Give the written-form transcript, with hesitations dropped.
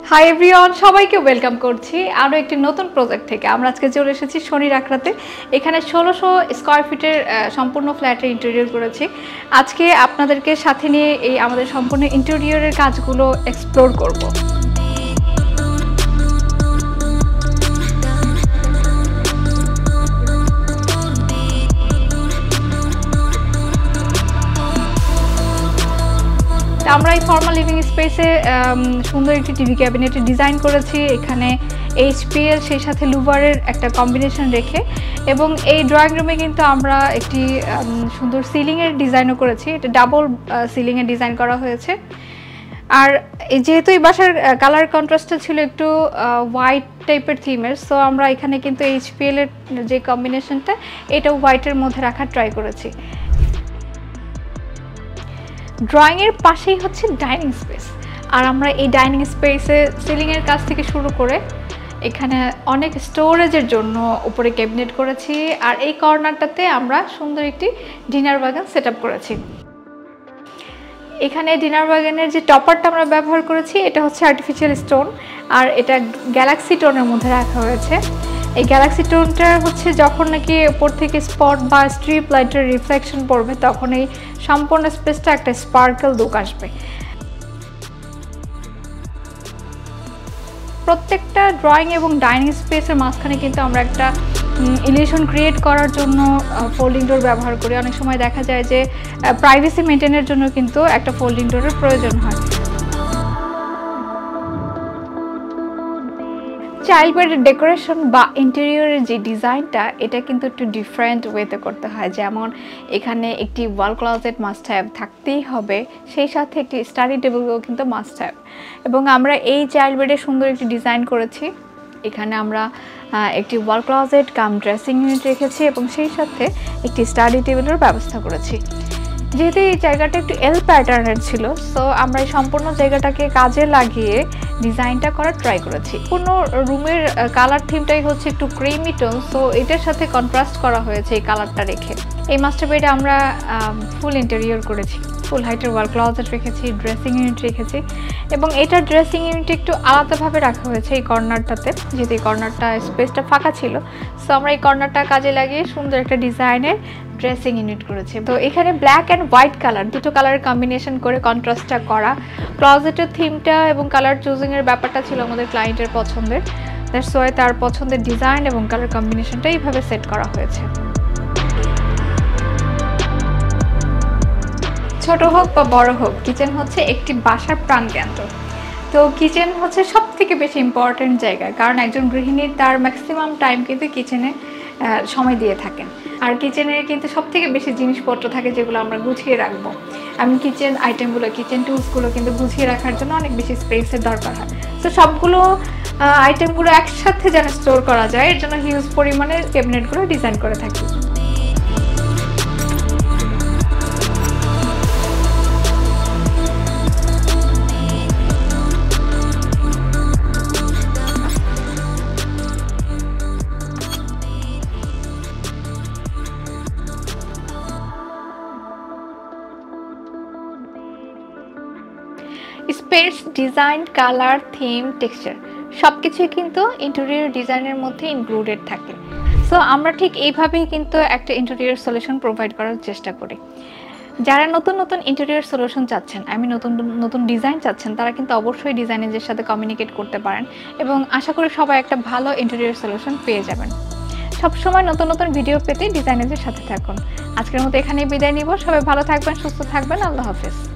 Hi everyone, সবাইকে welcome করছি আরও একটি নতুন প্রজেক্ট থেকে। আমরা আজকে চলে এসেছি শনির আখড়াতে। এখানে 1600 স্কোয়ার ফিটের সম্পূর্ণ ফ্ল্যাটের ইন্টেরিয়র করেছি। আজকে আপনাদেরকে সাথে নিয়ে এই আমাদের সম্পূর্ণ ইন্টেরিয়রের কাজগুলো এক্সপ্লোর করব। আমরা এই ফর্মাল লিভিং স্পেসে সুন্দর একটি টিভি ক্যাবিনেটের ডিজাইন করেছি। এখানে HPL সেই সাথে লুভারের একটা কম্বিনেশন রেখে, এবং এই ড্রয়িং রুমে কিন্তু আমরা একটি সুন্দর সিলিংয়ের ডিজাইনও করেছি। এটা ডাবল সিলিংয়ের ডিজাইন করা হয়েছে। আর যেহেতু এই বাসার কালার কন্ট্রাস্টটা ছিল একটু হোয়াইট টাইপের থিমের, সো আমরা এখানে কিন্তু HPL এর যে কম্বিনেশনটা এটা হোয়াইটের মধ্যে রাখার ট্রাই করেছি। ড্রয়িংয়ের পাশেই হচ্ছে ডাইনিং স্পেস, আর আমরা এই ডাইনিং স্পেসে সিলিংয়ের কাজ থেকে শুরু করে এখানে অনেক স্টোরেজের জন্য উপরে ক্যাবিনেট করেছি। আর এই কর্নারটাতে আমরা সুন্দর একটি ডিনার ওয়াগন সেট আপ করেছি। এখানে ডিনার ওয়াগনের যে টপারটা আমরা ব্যবহার করেছি এটা হচ্ছে আর্টিফিশিয়াল স্টোন, আর এটা গ্যালাক্সি টোনের মধ্যে রাখা হয়েছে। এই গ্যালাক্সি টোনটা হচ্ছে যখন নাকি উপর থেকে স্পট বা স্ট্রিপ লাইটের রিফ্লেকশন পড়বে তখন এই সম্পূর্ণ স্পেসটা একটা স্পার্কেল লুক আসবে। প্রত্যেকটা ড্রয়িং এবং ডাইনিং স্পেসের মাঝখানে কিন্তু আমরা একটা ইলিউশন ক্রিয়েট করার জন্য ফোল্ডিং ডোর ব্যবহার করি। অনেক সময় দেখা যায় যে প্রাইভেসি মেনটেনের জন্য কিন্তু একটা ফোল্ডিং ডোরের প্রয়োজন হয়। চাইল্ড বেডের ডেকোরেশন বা ইন্টেরিয়রের যে ডিজাইনটা এটা কিন্তু একটু ডিফারেন্ট ওয়েতে করতে হয়। যেমন এখানে একটি ওয়াল ক্লোজেট মাস্ট হ্যাভ থাকতেই হবে, সেই সাথে একটি স্টাডি টেবিলও কিন্তু মাস্ট হ্যাভ। এবং আমরা এই চাইল্ড বেডে সুন্দর একটি ডিজাইন করেছি। এখানে আমরা একটি wall closet cum dressing unit রেখেছি এবং সেই সাথে একটি স্টাডি টেবিলের ব্যবস্থা করেছি। যেহেতু এই জায়গাটা একটু এল প্যাটার্নের ছিল, সো আমরা এই সম্পূর্ণ জায়গাটাকে কাজে লাগিয়ে ডিজাইনটা করার ট্রাই করেছি। পুরো রুমের কালার থিমটাই হচ্ছে একটু ক্রিমি টোন, সো এটার সাথে কন্ট্রাস্ট করা হয়েছে এই কালারটা রেখে। এই মাস্টার বেডে আমরা ফুল ইন্টেরিয়র করেছি, ফুল হাইটের ওয়াল ক্লোজেট রেখেছি, ড্রেসিং ইউনিট রেখেছি, এবং এটা ড্রেসিং ইউনিট একটু আলাদাভাবে রাখা হয়েছে এই কর্নারটাতে। যেহেতু এই কর্নারটা স্পেসটা ফাঁকা ছিল, সো আমরা এই কর্নারটা কাজে লাগিয়ে সুন্দর একটা ডিজাইনের ড্রেসিং ইউনিট করেছি। তো এখানে ব্ল্যাক অ্যান্ড হোয়াইট কালার দুটো কালারের কম্বিনেশন করে কন্ট্রাস্টটা করা। ক্লজেটের থিমটা এবং কালার চুজিংয়ের ব্যাপারটা ছিল আমাদের ক্লায়েন্টের পছন্দের, দ্যাটস ওয়াই তার পছন্দের ডিজাইন এবং কালার কম্বিনেশনটা এইভাবে সেট করা হয়েছে। ছোট হোক বা বড় হোক, কিচেন হচ্ছে একটি বাসার প্রাণকেন্দ্র। তো কিচেন হচ্ছে সব থেকে বেশি ইম্পর্টেন্ট জায়গা, কারণ একজন গৃহিণী তার ম্যাক্সিমাম টাইম কিন্তু কিচেনে সময় দিয়ে থাকেন। আর কিচেনের কিন্তু সব থেকে বেশি জিনিসপত্র থাকে যেগুলো আমরা গুছিয়ে রাখবো। আমি কিচেন আইটেমগুলো, কিচেন টুলসগুলো কিন্তু গুছিয়ে রাখার জন্য অনেক বেশি স্পেসের দরকার হয়। তো সবগুলো আইটেমগুলো একসাথে যেন স্টোর করা যায়, এর জন্য হিউজ পরিমাণে ক্যাবিনেটগুলো ডিজাইন করে থাকি। Space, design, colour, theme, texture সব কিছুই কিন্তু ইন্টেরিয়র ডিজাইনের মধ্যে ইনক্লুডেড থাকে। সো আমরা ঠিক এইভাবেই কিন্তু একটা ইন্টেরিয়র সলিউশন প্রোভাইড করার চেষ্টা করি। যারা নতুন নতুন ইন্টেরিয়র সলিউশন চাচ্ছেন, নতুন নতুন ডিজাইন চাচ্ছেন, তারা কিন্তু অবশ্যই ডিজাইনারের সাথে কমিউনিকেট করতে পারেন, এবং আশা করি সবাই একটা ভালো ইন্টেরিয়র সলিউশন পেয়ে যাবেন। সবসময় নতুন নতুন ভিডিও পেতে ডিজাইনারের সাথে থাকুন। আজকের মতো এখানেই বিদায় নিব। সবাই ভালো থাকবেন, সুস্থ থাকবেন। আল্লাহ হাফেজ।